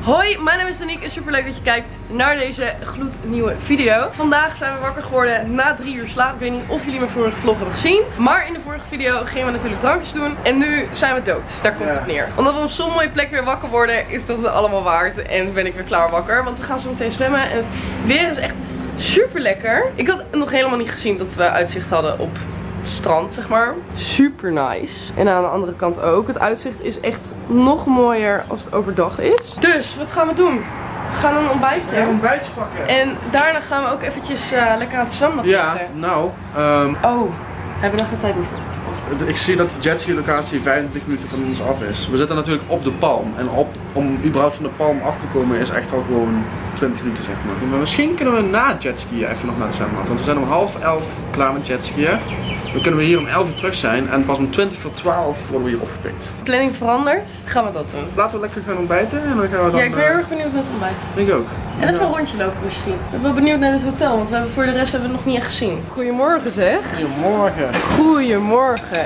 Hoi, mijn naam is Danique en super leuk dat je kijkt naar deze gloednieuwe video. Vandaag zijn we wakker geworden na 3 uur slaap. Ik weet niet of jullie mijn vorige vlog hebben gezien. Maar in de vorige video gingen we natuurlijk drankjes doen. En nu zijn we dood. Daar komt het op neer. Omdat we op zo'n mooie plek weer wakker worden, is dat het allemaal waard. En ben ik weer klaar wakker. Want we gaan zo meteen zwemmen. En het weer is echt super lekker. Ik had nog helemaal niet gezien dat we uitzicht hadden op het strand, zeg maar. Super nice. En aan de andere kant ook. Het uitzicht is echt nog mooier als het overdag is. Dus, wat gaan we doen? We gaan een ontbijtje. Een ontbijtje pakken. En daarna gaan we ook eventjes lekker aan het zwembad liggen. Ja, nou. Oh, hebben we nog geen tijd meer voor? Ik zie dat de jetski locatie 25 minuten van ons af is. We zitten natuurlijk op de palm. En om überhaupt van de palm af te komen is echt al gewoon 20 minuten, zeg maar. Maar misschien kunnen we na jetskiën even nog naar het zwembad. Want we zijn om 10:30 klaar met jetskiën. Dan kunnen we hier om 11 uur terug zijn. En pas om 11:20 worden we hier opgepikt. Planning veranderd. Gaan we dat doen? Laten we lekker gaan ontbijten. En dan gaan we dan... Ja, ik ben heel erg benieuwd naar het ontbijt. Ik ook. En even een rondje lopen misschien. Ik ben wel benieuwd naar het hotel, want voor de rest hebben we het nog niet echt gezien. Goedemorgen zeg. Goedemorgen. Goedemorgen.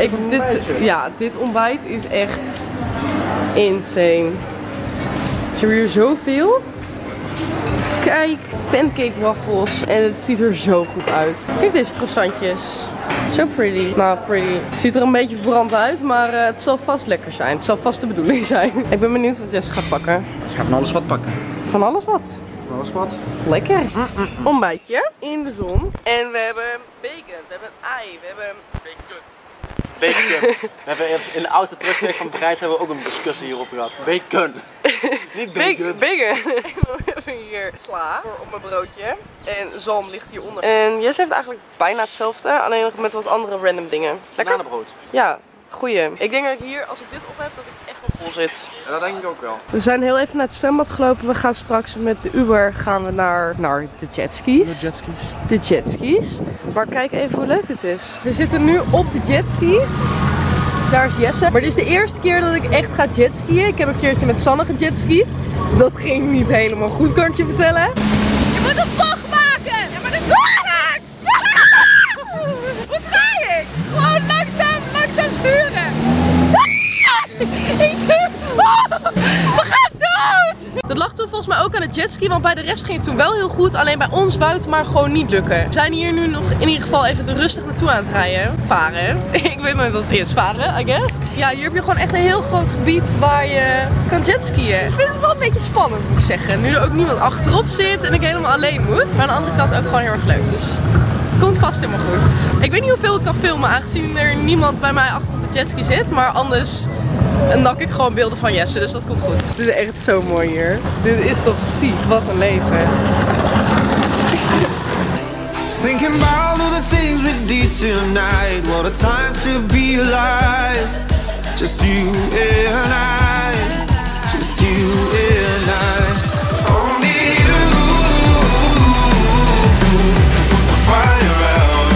Dit ontbijt is echt insane. Is er hier zoveel? Kijk, pancake waffles. En het ziet er zo goed uit. Kijk deze croissantjes. So pretty. Nou, pretty. Ziet er een beetje verbrand uit, maar het zal vast lekker zijn. Het zal vast de bedoeling zijn. Ik ben benieuwd wat Jess gaat pakken. Ik ga van alles wat pakken. Van alles wat? Van alles wat? Lekker. Ontbijtje in de zon. En we hebben bacon, we hebben ei, we hebben... Bacon. We hebben in de auto terugweg van Parijs hebben we ook een discussie hierover gehad. Bacon. Niet bacon. Bacon. En dan hebben we hier sla op mijn broodje. En zalm ligt hieronder. En Jess heeft eigenlijk bijna hetzelfde, alleen nog met wat andere random dingen. Lekker? Bananenbrood. Ja, goeie. Ik denk dat ik hier, als ik dit op heb, dat ik echt wel vol zit. Ja, dat denk ik ook wel. We zijn heel even naar het zwembad gelopen. We gaan straks met de Uber naar de jetskis. De jetskis. De jetskis. Maar kijk even hoe leuk dit is. We zitten nu op de jetski. Daar is Jesse. Maar dit is de eerste keer dat ik echt ga jetskiën. Ik heb een keertje met Sanne gejetskied. Dat ging niet helemaal goed, kan ik je vertellen. Je moet een bocht maken! Ja, maar dat is moeilijk! Hoe draai ik? Gewoon langzaam sturen! We gaan dood! Dat lag toen volgens mij ook aan de jetski, want bij de rest ging het toen wel heel goed. Alleen bij ons wou het maar gewoon niet lukken. We zijn hier nu nog in ieder geval even rustig naartoe aan het rijden. Varen. Ik weet niet wat het is. Varen, I guess. Ja, hier heb je gewoon echt een heel groot gebied waar je kan jetskiën. Ik vind het wel een beetje spannend, moet ik zeggen. Nu er ook niemand achterop zit en ik helemaal alleen moet. Maar aan de andere kant ook gewoon heel erg leuk. Dus komt vast helemaal goed. Ik weet niet hoeveel ik kan filmen, aangezien er niemand bij mij achter op de jetski zit. Maar anders nak ik gewoon beelden van Jesse, dus dat komt goed. Dit is echt zo mooi hier. Dit is toch ziek, wat een leven. Thinking about all the things we did tonight. What a time to be alive. Just you and I. Just you and I. Only you. Put the fire out.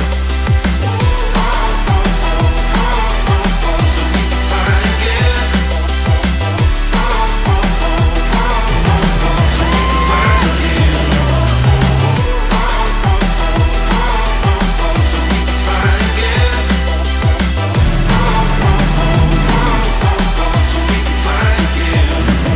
So we can find again. So we can find again. So we can find again. So we can find again.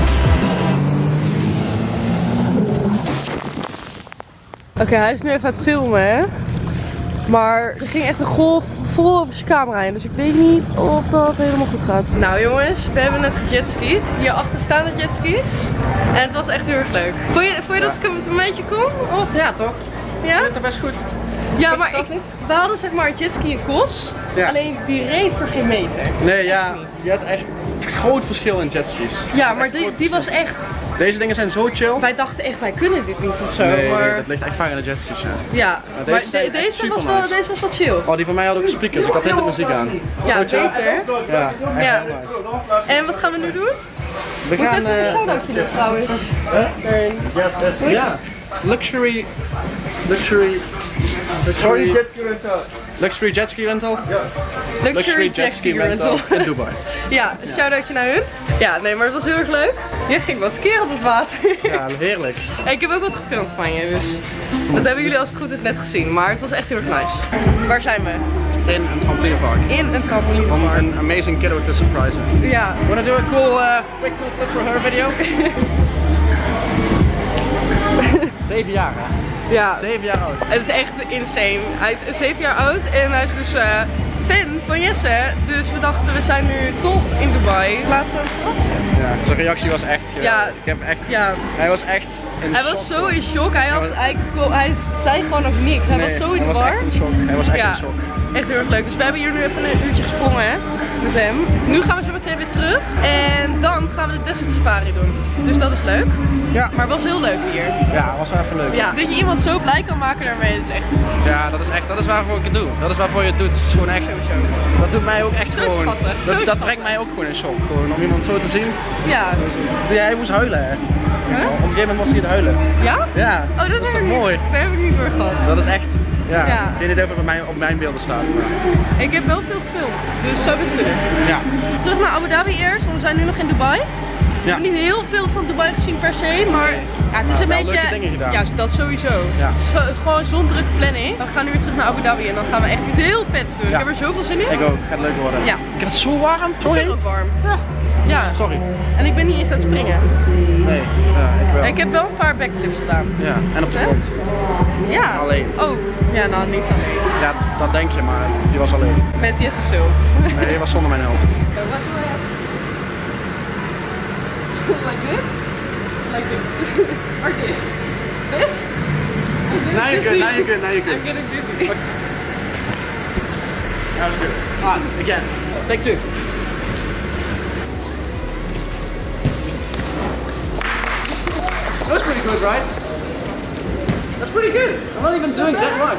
Oké, hij is nu even aan het filmen, hè. Maar er ging echt een golf vol over zijn camera heen. Dus ik weet niet of dat helemaal goed gaat. Nou jongens, we hebben net gejetskied. Hierachter staan de jetskis. En het was echt heel erg leuk. Vond je dat ik met een beetje kon? Of? Ja, toch? Ja? Dat is best goed. Ja, maar we hadden zeg maar een jetski in Kos. Ja. Alleen die reed voor geen meter. Nee, ja. Je hebt echt een groot verschil in jetskis. Ja, maar die was echt... Deze dingen zijn zo chill. Wij dachten echt, wij kunnen dit niet of zo. Nee, maar... dat ligt echt vaak in de jetskis, ja. Ja, maar deze was wel chill. Oh, die van mij had ook speakers, ik had hele muziek aan. Ja, Zo chill. beter. Ja, echt Ja. heel nice. En wat gaan we nu doen? We gaan... Moet even een shout-outje doen trouwens. Daarin. Ja, luxury jetski rental? Ja. Luxury jetski rental. In Dubai. Ja, een shout-outje naar hun. Ja, nee, maar het was heel erg leuk. Jij ging wat keer op het water. Ja, heerlijk. En ik heb ook wat gefilmd van je, dus dat hebben jullie als het goed is net gezien. Maar het was echt heel erg nice. Waar zijn we? In een trampolinepark. In een Om trampolinepark. een amazing kiddo te surprisen. Ja. Wanna do a cool, quick cool flip for her video? 7 jaar hè? Ja. 7 jaar oud. Het is echt insane. Hij is 7 jaar oud en hij is dus fan van Jesse. Dus we dachten, we zijn nu toch in Dubai. Laten we hem verrassen. Ja, zijn reactie was echt. Ja. Ik heb echt. Ja. Hij was echt. Hij was zo in shock. Hij zei gewoon ook niks. Hij was zo in de war. Hij was echt Ja. in shock. Echt heel erg leuk. Dus we hebben hier nu even een uurtje gesprongen hè, met hem. Nu gaan we zo meteen weer terug. En dan gaan we de Desert Safari doen. Dus dat is leuk. Ja. Maar het was heel leuk hier. Ja, was wel even leuk. Ja. Dat je iemand zo blij kan maken daarmee is echt Ja, dat is waarvoor ik het doe. Dat is waarvoor je het doet. Het is gewoon echt. Dat doet mij ook echt Zo gewoon. schattig, zo Dat schattig. brengt mij ook gewoon in shock. Gewoon om iemand zo te zien. ja. Ja, hij moest huilen hè. Huh? Op een gegeven moment was hij te huilen. Ja? Ja. Oh, dat is heb toch ik niet. mooi. Dat heb ik niet door gehad. Dat is echt. Ja. Ja. Ik weet niet of het op mijn beelden staat. Maar... Ik heb wel veel gefilmd, dus zo is het. Ja. Terug naar Abu Dhabi eerst, want we zijn nu nog in Dubai. Ik heb niet heel veel van Dubai gezien per se, maar ja, het is een wel beetje... leuke dingen gedaan. Ja, dat sowieso. Ja. Het is gewoon zo'n drukke planning. We gaan nu weer terug naar Abu Dhabi en dan gaan we echt iets heel vets doen. Ja. Ik heb er zoveel zin in. Ik ook. Gaat leuk worden. Ja. Ik heb het zo warm. Sorry. Zo warm. Ja. Sorry. En ik ben niet eens aan het springen. Nee. Ja, ik wel. Ik heb wel een paar backflips gedaan. Ja. En op de Hè? grond. Ja. Alleen. Oh, ja, nou niet alleen. Ja, dat denk je, maar die was alleen. Met Jesse zo. Nee, die was zonder mijn hulp. Like this? Like this. Or this? This? Now you good, now you good, now you I'm good. getting dizzy. That was good. Ah, again. Take 2. That was pretty good, right? That's pretty good. I'm not even doing that much.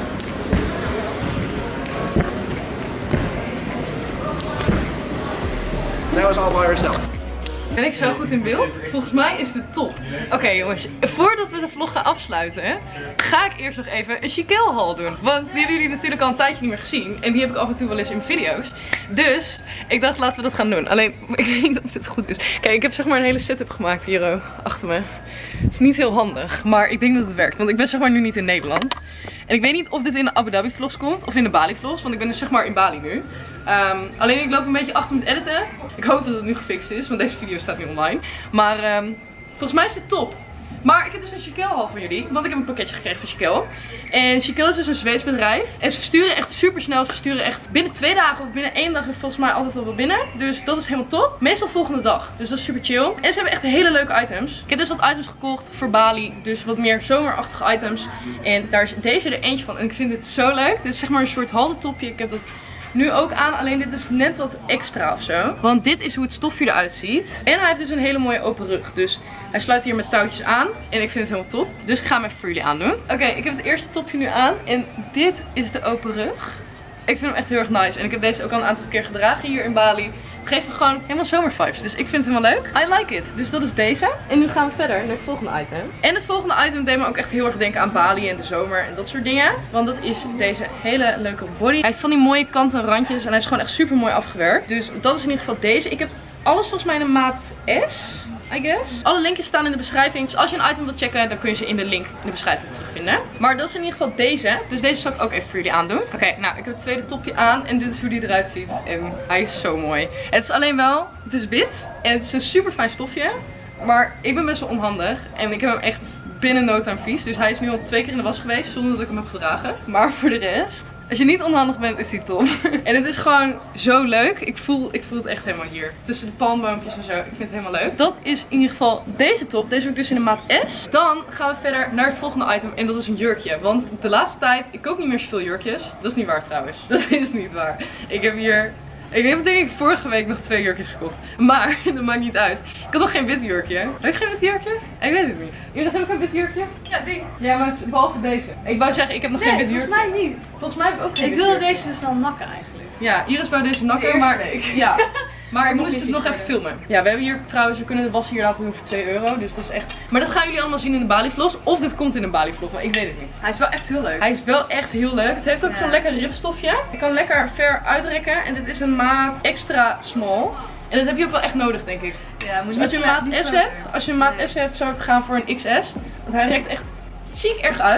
That was all by herself. Ben ik zo goed in beeld? Volgens mij is het top. Oké jongens, voordat we de vlog gaan afsluiten, ga ik eerst nog even een Chiquel haul doen. Want die hebben jullie natuurlijk al een tijdje niet meer gezien. En die heb ik af en toe wel eens in video's. Dus ik dacht, laten we dat gaan doen. Alleen, ik weet niet of dit goed is. Kijk, ik heb zeg maar een hele setup gemaakt hier achter me. Het is niet heel handig, maar ik denk dat het werkt. Want ik ben zeg maar nu niet in Nederland. En ik weet niet of dit in de Abu Dhabi vlogs komt of in de Bali vlogs. Want ik ben dus zeg maar in Bali nu. Alleen ik loop een beetje achter met editen. Ik hoop dat het nu gefixt is, want deze video staat nu online. Maar volgens mij is dit top. Maar ik heb dus een Chiquel haul voor jullie, want ik heb een pakketje gekregen van Chiquel. En Chiquel is dus een Zweeds bedrijf. En ze versturen echt super snel. Ze versturen echt binnen 2 dagen of binnen 1 dag volgens mij altijd al wel binnen. Dus dat is helemaal top. Meestal volgende dag. Dus dat is super chill. En ze hebben echt hele leuke items. Ik heb dus wat items gekocht voor Bali. Dus wat meer zomerachtige items. En daar is deze er eentje van. En ik vind dit zo leuk. Dit is zeg maar een soort haltentopje. Ik heb dat nu ook aan, alleen dit is net wat extra of zo. Want dit is hoe het stofje eruit ziet. En hij heeft dus een hele mooie open rug. Dus hij sluit hier met touwtjes aan. En ik vind het helemaal top. Dus ik ga hem even voor jullie aandoen. Oké, ik heb het eerste topje nu aan. En dit is de open rug. Ik vind hem echt heel erg nice. En ik heb deze ook al een aantal keer gedragen hier in Bali. Het geeft me gewoon helemaal zomervibes. Dus ik vind het helemaal leuk. I like it. Dus dat is deze. En nu gaan we verder naar het volgende item. En het volgende item deed me ook echt heel erg denken aan Bali en de zomer en dat soort dingen. Want dat is deze hele leuke body. Hij heeft van die mooie kanten en randjes. En hij is gewoon echt super mooi afgewerkt. Dus dat is in ieder geval deze. Ik heb alles volgens mij in een maat S, I guess. Alle linkjes staan in de beschrijving. Dus als je een item wilt checken, dan kun je ze in de link in de beschrijving terugvinden. Maar dat is in ieder geval deze. Dus deze zal ik ook even voor jullie aandoen. Oké, nou, ik heb het tweede topje aan. En dit is hoe die eruit ziet. En hij is zo mooi. Het is alleen wel, het is wit. En het is een super fijn stofje. Maar ik ben best wel onhandig. En ik heb hem echt binnen no time vies. Dus hij is nu al 2 keer in de was geweest zonder dat ik hem heb gedragen. Maar voor de rest, als je niet onhandig bent, is hij top. En het is gewoon zo leuk. Ik voel het echt helemaal hier. Tussen de palmboompjes en zo. Ik vind het helemaal leuk. Dat is in ieder geval deze top. Deze heb ik dus in de maat S. Dan gaan we verder naar het volgende item. En dat is een jurkje. Want de laatste tijd, ik koop niet meer zoveel jurkjes. Dat is niet waar trouwens. Dat is niet waar. Ik heb denk ik vorige week nog 2 jurkjes gekocht. Maar, dat maakt niet uit. Ik had nog geen wit jurkje. Heb ik geen wit jurkje? Ik weet het niet. Iris, heb ik een wit jurkje? Ja, ding. Ja, maar behalve deze. Ik wou zeggen, ik heb nog geen wit jurkje. Volgens mij niet. Volgens mij heb ik ook geen Ik wit wilde jurkje. deze dus dan nakken eigenlijk. Ja, Iris wou deze nakken, De eerste maar week. ja. Maar ik Nog moest niet het nog vies even filmen. Ja, we hebben hier trouwens, we kunnen de was hier laten doen voor 2 euro. Dus dat is echt. Maar dat gaan jullie allemaal zien in de Bali vlogs. Of dit komt in een Bali vlog, maar ik weet het niet. Hij is wel echt heel leuk. Hij is wel echt heel leuk. Het heeft ook Ja. zo'n lekker ribstofje. Je kan lekker ver uitrekken. En dit is een maat extra small. En dat heb je ook wel echt nodig, denk ik. Ja, moet Dus als je een maat S hebt, zou ik gaan voor een XS. Want hij rekt echt ziek erg uit.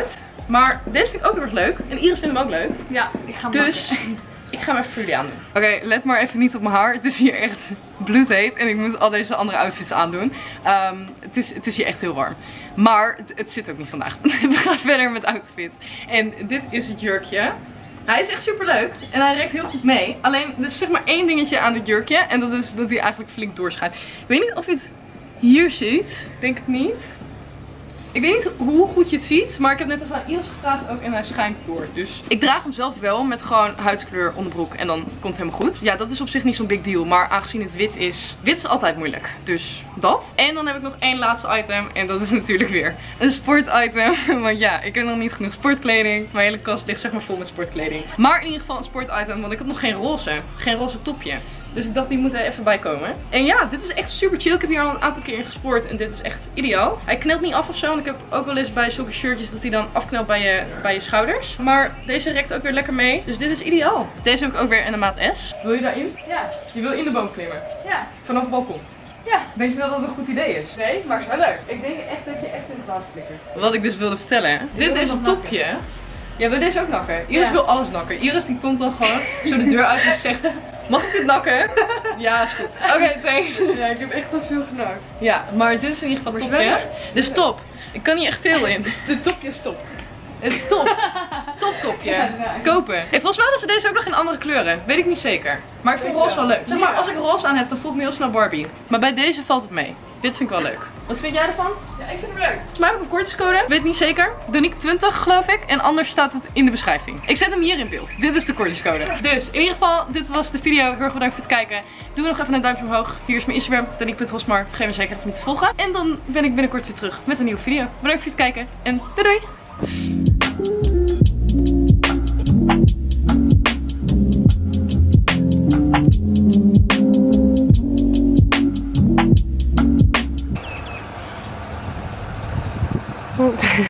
Maar deze vind ik ook heel erg leuk. En Iris vindt hem ook leuk. Ja, ik ga hem Dus ik ga hem even voor jullie aandoen. Oké, let maar even niet op mijn haar. Het is hier echt bloedheet. En ik moet al deze andere outfits aandoen. Het is hier echt heel warm. Maar het zit ook niet vandaag. We gaan verder met outfit. En dit is het jurkje. Hij is echt super leuk. En hij rekt heel goed mee. Alleen, er is zeg maar één dingetje aan dit jurkje. En dat is dat hij eigenlijk flink doorschijnt. Ik weet niet of je het hier ziet. Ik denk het niet. Ik weet niet hoe goed je het ziet, maar ik heb net even aan Iris gevraagd ook en hij schijnt door. Dus ik draag hem zelf wel met gewoon huidskleur onderbroek en dan komt het helemaal goed. Ja, dat is op zich niet zo'n big deal, maar aangezien het wit is altijd moeilijk. Dus dat. En dan heb ik nog één laatste item en dat is natuurlijk weer een sportitem. Want ja, ik heb nog niet genoeg sportkleding. Mijn hele kast ligt zeg maar vol met sportkleding. Maar in ieder geval een sportitem, want ik heb nog geen roze topje. Dus ik dacht, die moet er even bij komen. En ja, dit is echt super chill. Ik heb hier al een aantal keer in gesport en dit is echt ideaal. Hij knelt niet af of zo, want ik heb ook wel eens bij zulke shirtjes dat hij dan afknelt bij je schouders. Maar deze rekt ook weer lekker mee. Dus dit is ideaal. Deze heb ik ook weer in de maat S. Wil je daarin? Ja. Je wil in de boom klimmen? Ja. Vanaf het balkon? Ja. Denk je wel dat het een goed idee is? Nee, maar het is wel leuk. Ik denk echt dat je echt in het water flikkert. Wat ik dus wilde vertellen. Dit is het topje. Ja, wil deze ook nakken? Iris wil alles nakken. Iris die komt dan gewoon zo de deur uit en zegt: mag ik dit nakken? Ja, is goed. Oké, thanks. Ja, ik heb echt al veel genakt. Ja, maar dit is in ieder geval het topje. Dus top. Ik kan hier echt veel in. De topje is top. Het is top. Topje. Kopen. Hey, volgens mij hadden ze deze ook nog in andere kleuren. Weet ik niet zeker. Maar ik vind roze wel leuk. Zeg maar, als ik roze aan heb, dan voel ik me heel snel Barbie. Maar bij deze valt het mee. Dit vind ik wel leuk. Wat vind jij ervan? Ja, ik vind hem leuk. Volgens mij heb ik een kortingscode. Weet niet zeker. Donique 20 geloof ik. En anders staat het in de beschrijving. Ik zet hem hier in beeld. Dit is de kortingscode. Dus in ieder geval, dit was de video. Heel erg bedankt voor het kijken. Doe nog even een duimpje omhoog. Hier is mijn Instagram. Donique.hosmar. Vergeet me zeker even niet te volgen. En dan ben ik binnenkort weer terug met een nieuwe video. Bedankt voor het kijken. En doei doei.